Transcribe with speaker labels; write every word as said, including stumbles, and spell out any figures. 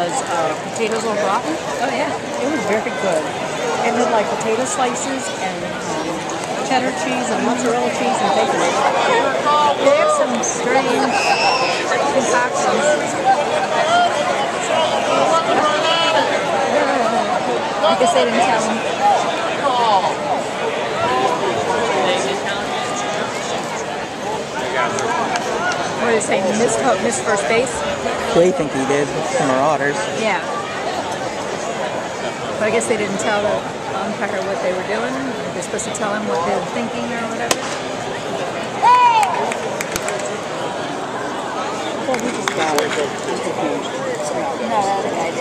Speaker 1: was uh, potatoes au gratin.
Speaker 2: Oh yeah.
Speaker 1: It was very good. It had like potato slices and um, cheddar cheese and mozzarella cheese and bacon.
Speaker 2: They have some strange concoctions. I guess they didn't tell him. What are they saying? Missed, missed first base?
Speaker 3: They think he did. The Marauders.
Speaker 2: Yeah. But I guess they didn't tell the umpire what they were doing. They're supposed to tell him what they were thinking or whatever.
Speaker 1: Well, we just got it. Just a huge. No, the other guy